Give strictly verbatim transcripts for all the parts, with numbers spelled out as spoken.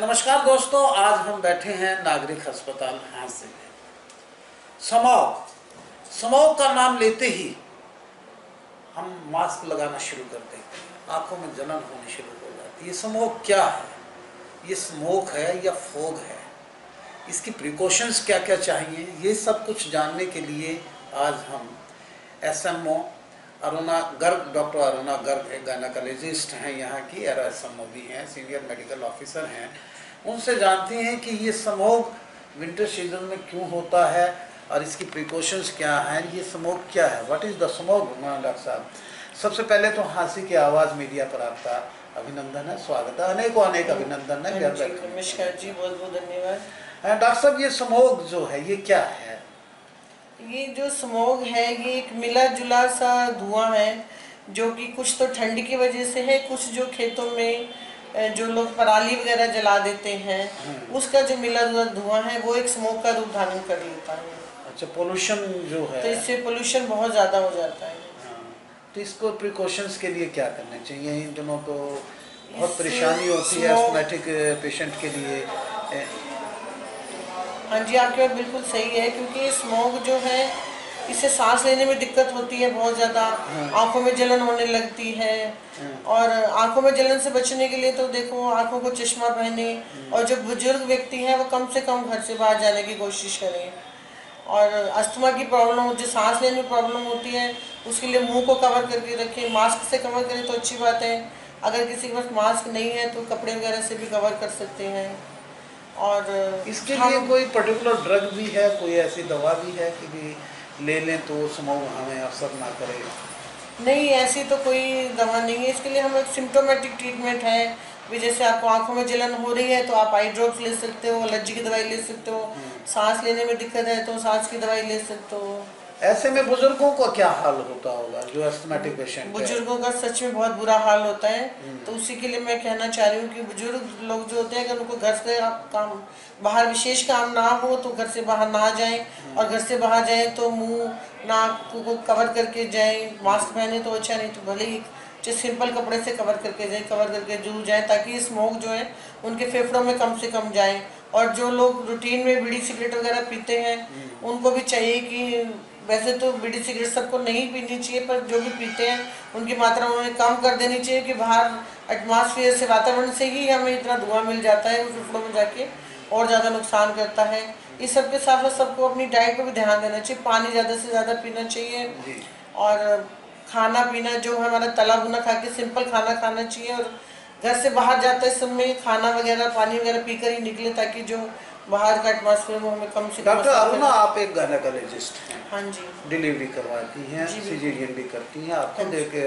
नमस्कार दोस्तों, आज हम बैठे हैं नागरिक अस्पताल हांसी में। स्मॉग स्मॉग का नाम लेते ही हम मास्क लगाना शुरू कर देते हैं, आंखों में जलन होनी शुरू हो जाती है। ये स्मॉग क्या है? ये स्मोक है या फोग है? इसकी प्रिकॉशंस क्या क्या चाहिए, ये सब कुछ जानने के लिए आज हम S M O Aruna Garg, doctor Aruna Garg एक गायनेकोलॉजिस्ट हैं यहाँ की, और एस एम ओ भी हैं, सीनियर मेडिकल ऑफिसर हैं। उनसे जानते हैं कि ये स्मोक विंटर सीजन में क्यों होता है और इसकी प्रिकॉशंस क्या हैं। ये स्मोक क्या है? What is the smoke? Doctor साहब, सबसे पहले तो हांसी की आवाज़ मीडिया पर आपका अभिनंदन है, स्वागत है, अनेकों अनेक अभिनंदन है। नमस्कार जी, बहुत बहुत धन्यवाद। डॉक्टर साहब, ये स्मोक जो है ये क्या है? ये जो स्मोग है ये एक मिला जुला सा धुआं है, जो कि कुछ तो ठंड की वजह से है, कुछ जो खेतों में जो लोग पराली वगैरह जला देते हैं उसका जो मिला जुला धुआं है वो एक स्मोक का रूप धारण कर लेता है। अच्छा, पोल्यूशन जो है तो इससे पोल्यूशन बहुत ज़्यादा हो जाता है। हाँ, तो इसको प्रिकॉशंस के लिए क्या करना चाहिए? इन दिनों तो बहुत परेशानी होती है एस्थमेटिक पेशेंट के लिए। हाँ जी, आपकी बात बिल्कुल सही है, क्योंकि स्मोग जो है इससे सांस लेने में दिक्कत होती है बहुत ज़्यादा। हाँ। आँखों में जलन होने लगती है। हाँ। और आँखों में जलन से बचने के लिए तो देखो आँखों को चश्मा पहने, और जो बुजुर्ग व्यक्ति हैं वो कम से कम घर से बाहर जाने की कोशिश करें। और अस्थमा की प्रॉब्लम, जो सांस लेने में प्रॉब्लम होती है उसके लिए मुंह को कवर करके रखें। मास्क से कवर करें तो अच्छी बात है, अगर किसी के पास मास्क नहीं है तो कपड़े वगैरह से भी कवर कर सकते हैं। और इसके लिए कोई पर्टिकुलर ड्रग भी है, कोई ऐसी दवा भी है कि भी ले लें तो स्मोग हमें असर ना करे? नहीं, ऐसी तो कोई दवा नहीं है। इसके लिए हम एक सिम्टोमेटिक ट्रीटमेंट है, भी जैसे आपको आंखों में जलन हो रही है तो आप आई ड्रॉप्स ले सकते हो, एलर्जी की दवाई ले सकते हो, सांस लेने में दिक्कत है तो सांस की दवाई ले सकते हो। ऐसे में बुजुर्गों का क्या हाल होता होगा जो एस्थमेटिक पेशेंट है? बुजुर्गों का सच में बहुत बुरा हाल होता है। तो उसी के लिए मैं कहना चाह रही हूँ कि बुजुर्ग लोग जो होते हैं, अगर उनको घर से काम बाहर विशेष काम ना हो तो घर से बाहर ना जाएं, और घर से बाहर जाएं तो मुंह नाक को कवर करके जाएं। मास्क पहने तो अच्छा, नहीं तो भले ही जो सिंपल कपड़े से कवर करके जाए, कवर करके जरूर जाए, ताकि स्मोक जो है उनके फेफड़ों में कम से कम जाए। और जो लोग रूटीन में बीड़ी सिगरेट वगैरह पीते हैं उनको भी चाहिए कि, वैसे तो बीड़ी सिगरेट सबको नहीं पीनी चाहिए, पर जो भी पीते हैं उनकी मात्रा उन्हें कम कर देनी चाहिए, कि बाहर एटमॉस्फेयर से, वातावरण से ही हमें इतना धुआं मिल जाता है, वो फेफड़ों में जाके और ज़्यादा नुकसान करता है। इस सब के साथ साथ सबको अपनी डाइट पर भी ध्यान देना चाहिए, पानी ज़्यादा से ज़्यादा पीना चाहिए, और खाना पीना जो हमारा तला भुना खा के सिंपल खाना खाना चाहिए, और घर से बाहर जाते समय खाना वगैरह पानी वगैरह पीकर ही निकले, ताकि जो बाहर का एटमॉस्फेयर वो हमें कम से कम। डॉक्टर अरुणा, आप एक गायनेकोलॉजिस्ट हैं। हाँ जी। डिलीवरी करवाती हैं, सिजेरियन भी करती हैं, आप खुद एक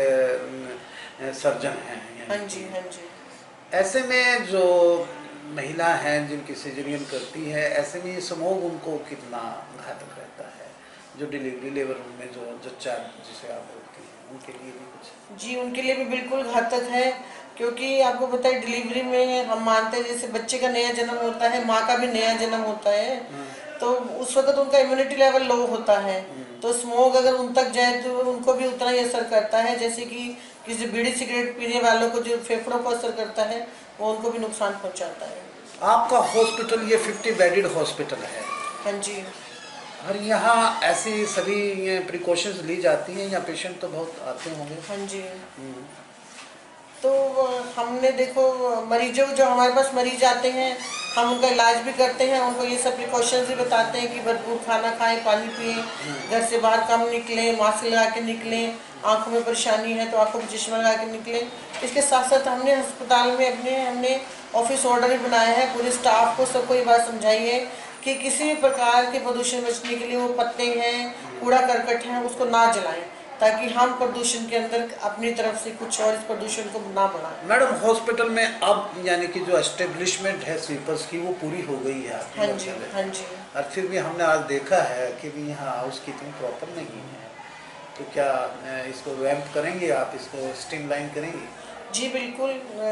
सर्जन हैं। हाँ जी, हाँ जी। ऐसे में जो महिला हैं जिनकी सिजेरियन करती है, ऐसे में ये स्मोग उनको कितना घातक रहता है? जो डिलीवरी लेबर रूम में जो जच्चा जिसे आप बोलती हैं, उनके लिए भी कुछ? जी, उनके लिए भी बिल्कुल घातक है, क्योंकि आपको पता है डिलीवरी में हम मानते हैं जैसे बच्चे का नया जन्म होता है, माँ का भी नया जन्म होता है, तो उस वक्त उनका इम्यूनिटी लेवल लो होता है। तो स्मोक अगर उन तक जाए तो उनको भी उतना ही असर करता है, जैसे कि किसी बीड़ी सिगरेट पीने वालों को जो फेफड़ों को असर करता है वो उनको भी नुकसान पहुंचाता है। आपका हॉस्पिटल ये फिफ्टी बेडेड हॉस्पिटल है? हाँ जी। और यहाँ ऐसी सभी प्रिकॉशंस ली जाती हैं या पेशेंट तो बहुत आते होंगे? हाँ जी। तो हमने देखो मरीजों जो हमारे पास मरीज आते हैं हम उनका इलाज भी करते हैं, उनको ये सब प्रिकॉशंस भी बताते हैं कि भरपूर खाना खाएं, पानी पिए, घर से बाहर कम निकलें, मास्क लगा के निकलें, आंखों में परेशानी है तो आंखों में चश्मा लगा के निकलें। इसके साथ साथ हमने अस्पताल में अपने हमने ऑफिस ऑर्डर भी बनाया है, पूरे स्टाफ को सबको ये बात समझाई है कि किसी भी प्रकार के प्रदूषण बचने के लिए वो पत्ते हैं, कूड़ा करकट है, उसको ना जलाएं, ताकि हम प्रदूषण के अंदर अपनी तरफ से कुछ और इस प्रदूषण को ना बढ़ाएं। मैडम, हॉस्पिटल में अब यानी कि जो एस्टेब्लिशमेंट है स्वीपर्स की वो पूरी हो गई है? हाँ जी, हाँ जी। और फिर भी हमने आज देखा है कि भी यहाँ हाउस कीपिंग प्रॉपर नहीं है, तो क्या इसको रैम्प करेंगे आप, इसको स्ट्रीमलाइन करेंगे? जी बिल्कुल,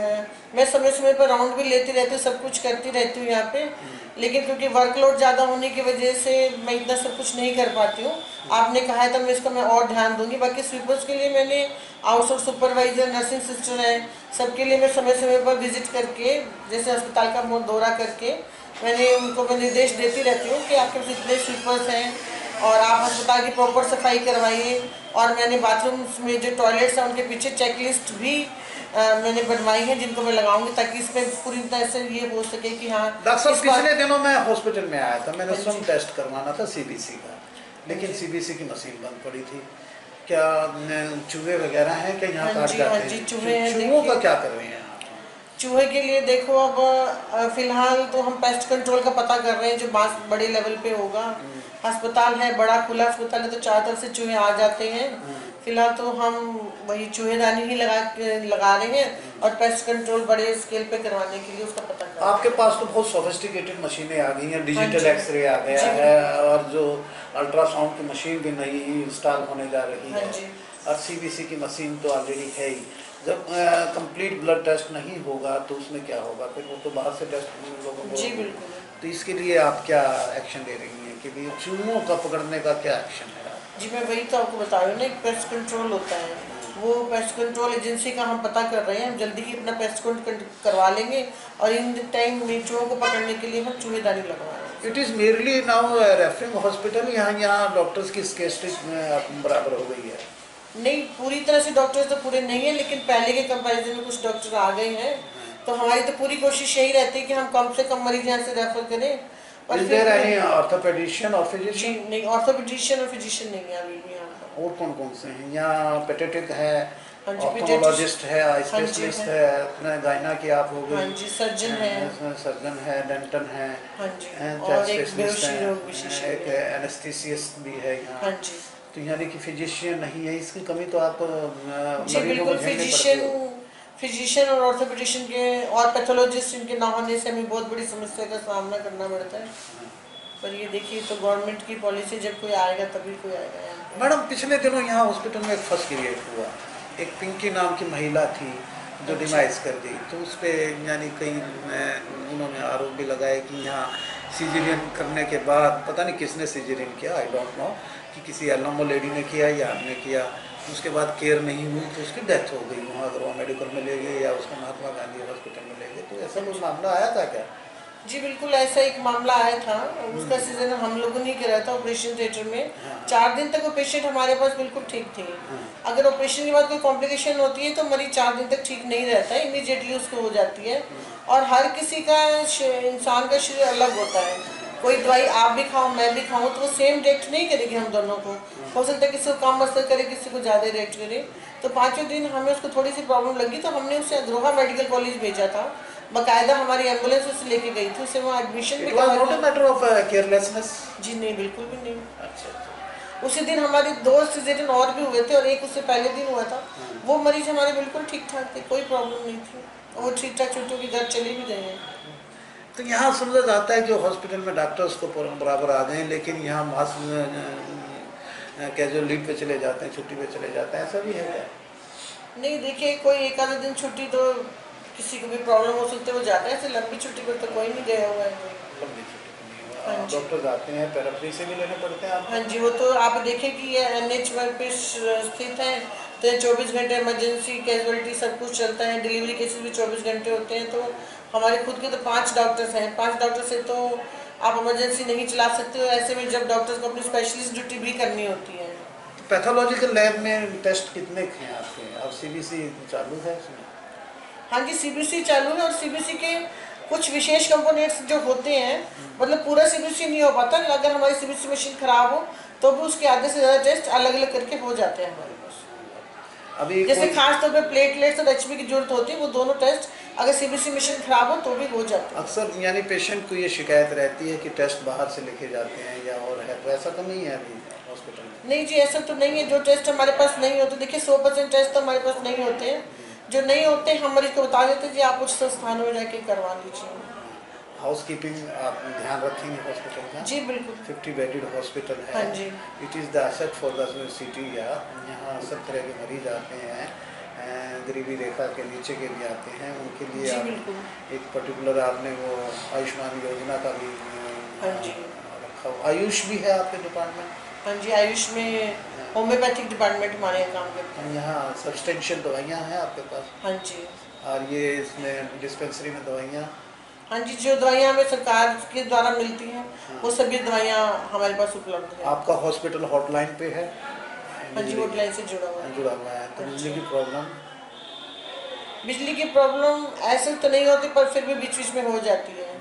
मैं समय समय पर राउंड भी लेती रहती हूँ, सब कुछ करती रहती हूँ यहाँ पे, लेकिन क्योंकि वर्कलोड ज़्यादा होने की वजह से मैं इतना सब कुछ नहीं कर पाती हूँ। आपने कहा है तो मैं इसका मैं और ध्यान दूंगी। बाकी स्वीपर्स के लिए मैंने आउटसोर्स सुपरवाइजर, नर्सिंग सिस्टर है, सबके लिए मैं समय समय पर विजिट करके, जैसे अस्पताल का मोड़ दौरा करके मैंने उनको मैं निर्देश देती रहती हूँ कि आपके पास इतने स्वीपर्स हैं और आप अस्पताल की प्रॉपर सफाई करवाइए। और मैंने बाथरूम्स में जो टॉयलेट्स हैं उनके पीछे चेकलिस्ट भी आ, मैंने बनवाई है, जिनको मैं लगाऊंगी ताकि इसमें पूरी तरह से ये हो सके कि हाँ। डॉक्टर साहब, पिछले दिनों मैं हॉस्पिटल में आया था, मैंने स्वयं टेस्ट करवाना था सीबीसी का, लेकिन सीबीसी की मशीन बंद पड़ी थी। क्या चूहे वगैरह हैं क्या यहाँ काट जाते हैं? चूहों का क्या कर रहे हैं? चूहे के लिए देखो, अब फिलहाल तो हम पेस्ट कंट्रोल का पता कर रहे हैं, जो बास बड़े लेवल पे होगा। अस्पताल है, बड़ा खुला अस्पताल है, तो चार तरफ से चूहे आ जाते हैं। फिलहाल तो हम वही चूहेदानी ही लगा लगा रहे हैं और पेस्ट कंट्रोल बड़े स्केल पे करवाने के लिए उसका पता कर। आपके पास तो बहुत सोफिस्टिकेटेड मशीनें आ गई हैं, डिजिटल एक्सरे आ गया है और जो अल्ट्रासाउंड की मशीन भी नई इंस्टॉल होने जा रही है, और सीबीसी की मशीन तो ऑलरेडी है ही। जब कंप्लीट ब्लड टेस्ट नहीं होगा तो उसमें क्या होगा? फिर वो तो बाहर से टेस्ट लोगों को। जी बिल्कुल। तो इसके लिए आप क्या एक्शन ले रही हैं कि भाई चूहों का पकड़ने का क्या एक्शन है? जी मैं वही तो आपको बता रही हूँ ना, एक पेस्ट कंट्रोल होता है, वो पेस्ट कंट्रोल एजेंसी का हम पता कर रहे हैं। हम जल्दी ही अपना पेस्ट कंट्रोल करवा लेंगे और इन टाइम में चूहों को पकड़ने के लिए हम चूहेदानी लगवा रहे हैं। It is merely now referring hospital, यहाँ यहाँ डॉक्टर्स की स्केस्टिक बराबर हो गई है? नहीं, पूरी तरह से डॉक्टर्स तो पूरे नहीं है, लेकिन पहले के कंपैरिजन में कुछ डॉक्टर आ गए हैं। तो हमारी तो पूरी कोशिश यही रहती है कि हम कम से कम मरीज यहाँ से रेफर करें। और फिर ऑर्थोपेडिशियन और फिजिशियन? नहीं, ऑर्थोपेडिशियन और फिजिशियन नहीं है अभी भी यहाँ पर। और कौन कौन से हैं यहाँ? पेडियाट्रिक है, ऑप्थेल्मोलॉजिस्ट है, स्पेशलिस्ट है, अपने गायना की आप हो गई, हाँ जी, सर्जन है, सर्जन है, डेंटल है, हाँ जी, और एक बेहोशी रोग विशेषज्ञ, एक एनेस्थीसिस्ट भी है यहाँ। हाँ जी। तो यानी कि फिजिशियन नहीं है, इसकी कमी तो आप जी बिल्कुल, फिजिशियन फिजिशियन और ऑर्थोपेडिशियन के और पैथोलॉजिस्ट इनके ना होने से हमें बहुत बड़ी समस्या का सामना करना पड़ता है। पर ये देखिए, तो गवर्नमेंट की पॉलिसी, जब कोई आएगा तभी कोई आएगा यहाँ। मैडम, पिछले दिनों यहाँ हॉस्पिटल में एक फर्स्ट क्रिएट हुआ, एक पिंकी नाम की महिला थी जो डिमाइज कर दी, तो उस पर यानी कई उन्होंने आरोप भी लगाए कि यहाँ सीजरियन करने के बाद, पता नहीं किसने सीजरियन किया, आई डोंट नो, कि किसी एल्नोमो लेडी ने किया या हमने किया, उसके बाद केयर नहीं हुई तो उसकी डेथ हो गई। वहाँ अगर वो मेडिकल में ले गए या उसको महात्मा गांधी हॉस्पिटल में ले गए, तो ऐसा कोई मामला आया था क्या? जी बिल्कुल, ऐसा एक मामला आया था। उसका सीजन हम लोगों ने कराया था ऑपरेशन थिएटर में। चार दिन तक वो पेशेंट हमारे पास बिल्कुल ठीक थी। अगर ऑपरेशन के बाद कोई कॉम्प्लिकेशन होती है तो मरीज चार दिन तक ठीक नहीं रहता है, इमीडिएटली उसको हो जाती है। और हर किसी का, इंसान का शरीर अलग होता है, कोई दवाई आप भी खाओ मैं भी खाऊं तो वो सेम रिएक्ट नहीं करेगी हम दोनों को। हो सकता है किसी को कम असर करे, किसी को ज़्यादा रिएक्ट करे। तो पाँचवें दिन हमें उसको थोड़ी सी प्रॉब्लम लगी तो हमने उसे अग्रोहा मेडिकल कॉलेज भेजा था। बकायदा हमारी एम्बुलेंस उसे लेके गई थी, उसे वहाँ एडमिशन भी करवाया। Not a matter of carelessness? जी नहीं, बिल्कुल भी नहीं। अच्छा। उसी दिन हमारे दो सीजरियन और भी हुए थे और एक उससे पहले दिन हुआ था। वो मरीज हमारे बिल्कुल ठीक ठाक थे, कोई प्रॉब्लम नहीं थी, वो ठीक ठाक छुट्टियों के घर चले भी गए हैं। तो यहाँ समझा जाता है कि हॉस्पिटल में डॉक्टर्स को बराबर आ गए, लेकिन यहाँ मास कैजुअल लीव पे चले जाते हैं, छुट्टी पे चले जाते हैं, ऐसा भी है क्या? नहीं, देखिए, कोई एक आधा दिन छुट्टी तो किसी को भी प्रॉब्लम हो सकती है, वो जाता है। ऐसे लंबी छुट्टी पर तो कोई नहीं गया हुआ है। लंबी छुट्टी पर नहीं हुआ। डॉक्टर आते हैं, पैराप्री से भी लेने पड़ते हैं आप? हाँ जी, वो तो आप देखें कि ये एन एच वन पे स्थित है, तो चौबीस घंटे इमरजेंसी कैजुअलिटी सब कुछ चलता है। डिलीवरी केसेस भी चौबीस घंटे होते हैं। तो हमारे खुद के तो पाँच डॉक्टर्स हैं, पाँच डॉक्टर से तो आप इमरजेंसी नहीं चला सकते हो। ऐसे में जब डॉक्टर्स को अपनी स्पेशलिस्ट ड्यूटी भी करनी होती है। पैथोलॉजिकल लैब में टेस्ट कितने हैं आपके? अब सीबीसी चालू है इसमें? हाँ जी, सीबीसी चालू है और सीबीसी के कुछ विशेष कंपोनेंट्स जो होते हैं, मतलब पूरा सीबीसी नहीं हो पाता। अगर हमारी सीबीसी मशीन खराब हो तो भी उसके आधे से ज़्यादा टेस्ट अलग अलग करके हो जाते हैं हमारे पास। अभी जैसे खास तौर पे प्लेटलेट्स और एचबी की जरूरत होती है, वो दोनों टेस्ट अगर सीबीसी मशीन खराब हो तो भी हो जाते हैं। अक्सर यानी पेशेंट को ये शिकायत रहती है कि टेस्ट बाहर से लिखे जाते हैं या और है, तो ऐसा तो नहीं है अभी हॉस्पिटल में? नहीं जी, ऐसा तो नहीं है। जो टेस्ट हमारे पास नहीं होते, देखिए सौ परसेंट टेस्ट तो हमारे पास नहीं होते हैं। जो नहीं होते हम मरीज को बता देते हैं जी आप उच्च संस्थानों में जाके करवा लीजिए। हाउस कीपिंग आप ध्यान रखेंगे हॉस्पिटल का? जी बिल्कुल। फिफ्टी बेडेड हॉस्पिटल है। हाँ जी। It is the asset for the city. या यहाँ सब तरह के मरीज आते हैं, गरीबी रेखा के नीचे के भी आते हैं, उनके लिए जी आप बिल्कुल। एक पर्टिकुलर आपने वो आयुष्मान योजना का भी हाँ जी। रखा हुआ। आयुष भी है आपके डिपार्टमेंट? हाँ जी, आयुष में होम्योपैथिक डिपार्टमेंट हमारे यहाँ काम करता है। यहाँ सब्सटेंशियल दवाइयाँ हैं आपके पास? हाँ जी। और ये इसमें डिस्पेंसरी में दवाइयाँ? हाँ जी, जो दवाइयाँ हमें सरकार के द्वारा मिलती हैं वो सभी दवाइयाँ हमारे पास उपलब्ध है। आपका हॉस्पिटल हॉटलाइन पे है? हाँ जी, हॉटलाइन से जुड़ा हुआ है। जुड़ा हुआ है। तो बिजली की प्रॉब्लम? बिजली की प्रॉब्लम ऐसे तो नहीं होती, पर फिर भी बीच बीच में हो जाती है।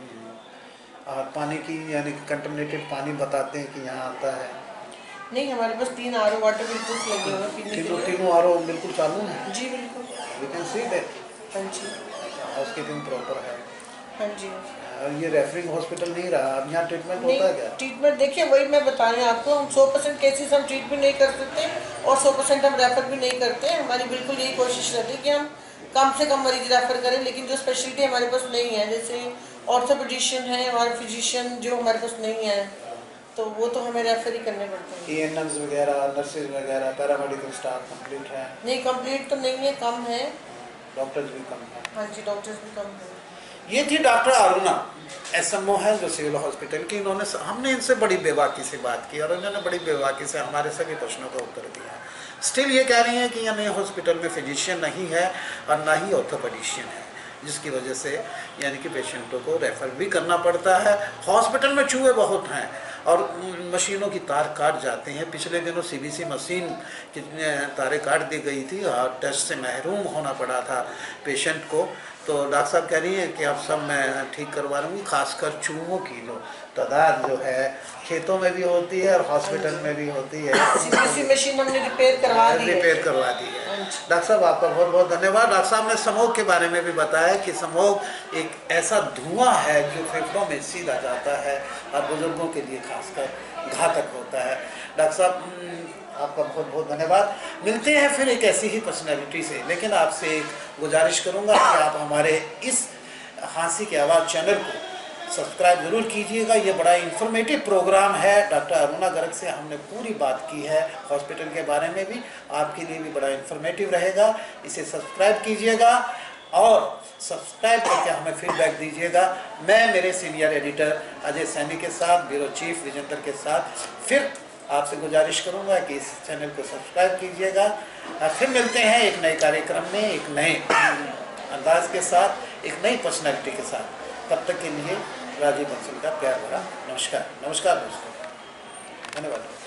और पानी की, यानी कंटेमिनेटेड पानी बताते हैं कि यहाँ आता है? नहीं, हमारे पास तीन आर ओ वाटर फिल्टर्स लगे हुए हैं पीने के लिए। तीनों आर ओ बिल्कुल चालू हैं? जी बिल्कुल। We can see that. हाँ जी। हाउसकीपिंग प्रॉपर है? हाँ जी। और ये रेफरिंग हॉस्पिटल नहीं रहा, अब यहाँ ट्रीटमेंट नहीं, होता है क्या? ट्रीटमेंट देखिए वही मैं बता रही हूँ आपको, हम सौ परसेंट केसेस हम ट्रीट भी नहीं कर सकते और सौ परसेंट हम रेफर भी नहीं करते। हमारी बिल्कुल यही कोशिश रहती है कि हम कम से कम मरीज रेफर करें, लेकिन जो स्पेशलिटी हमारे पास नहीं है, जैसे ऑर्थोपेडिशियन है और फिजिशियन जो हमारे पास नहीं है, तो वो तो हमें रेफर ही करने पड़ते हैं। ए एन एम्स वगैरह, नर्सेज वगैरह, पैरामेडिकल स्टाफ कंप्लीट है? नहीं, कंप्लीट तो नहीं है, कम है। डॉक्टर्स भी कम है? हाँ जी, डॉक्टर्स भी कम है। ये थी doctor Aruna, S M O है जो सिविल हॉस्पिटल की। इन्होंने, हमने इनसे बड़ी बेबाकी से बात की और इन्होंने बड़ी बेबाकी से हमारे सभी प्रश्नों का उत्तर दिया। स्टिल ये कह रही हैं कि यानी हॉस्पिटल में फिजिशियन नहीं है और ना ही ऑर्थोपेडिशियन है, जिसकी वजह से यानी कि पेशेंटों को रेफ़र भी करना पड़ता है। हॉस्पिटल में चूहे बहुत हैं और मशीनों की तार काट जाते हैं। पिछले दिनों सी बी सी मशीन की तारें काट दी गई थी और टेस्ट से महरूम होना पड़ा था पेशेंट को। तो डॉक्टर साहब कह रही है कि अब सब मैं ठीक करवा लूँगी, खासकर चूहों की जो तादाद जो है खेतों में भी होती है और हॉस्पिटल में भी होती है। सीबीसी मशीन हमने रिपेयर करवा दी है। रिपेयर करवा दी है। डॉक्टर साहब आपका बहुत बहुत धन्यवाद। डॉक्टर साहब ने समोग के बारे में भी बताया कि समोग एक ऐसा धुआं है जो फेफड़ों में सीधा जाता है और बुजुर्गों के लिए खासकर घातक होता है। डॉक्टर साहब आपका बहुत बहुत धन्यवाद। मिलते हैं फिर एक ऐसी ही पर्सनैलिटी से, लेकिन आपसे एक गुजारिश करूंगा कि आप हमारे इस हाँसी की आवाज़ चैनल को सब्सक्राइब ज़रूर कीजिएगा। ये बड़ा इंफॉर्मेटिव प्रोग्राम है। डॉक्टर अरुणा गर्ग से हमने पूरी बात की है हॉस्पिटल के बारे में भी, आपके लिए भी बड़ा इंफॉर्मेटिव रहेगा। इसे सब्सक्राइब कीजिएगा और सब्सक्राइब करके हमें फीडबैक दीजिएगा। मैं मेरे सीनियर एडिटर अजय सैनी के साथ, ब्यूरो चीफ विजेंद्र के साथ फिर आपसे गुजारिश करूंगा कि इस चैनल को सब्सक्राइब कीजिएगा। फिर मिलते हैं एक नए कार्यक्रम में, एक नए अंदाज के साथ, एक नई पर्सनैलिटी के साथ। तब तक के लिए राजीव बंसल का प्यार भरा नमस्कार। नमस्कार दोस्तों, धन्यवाद।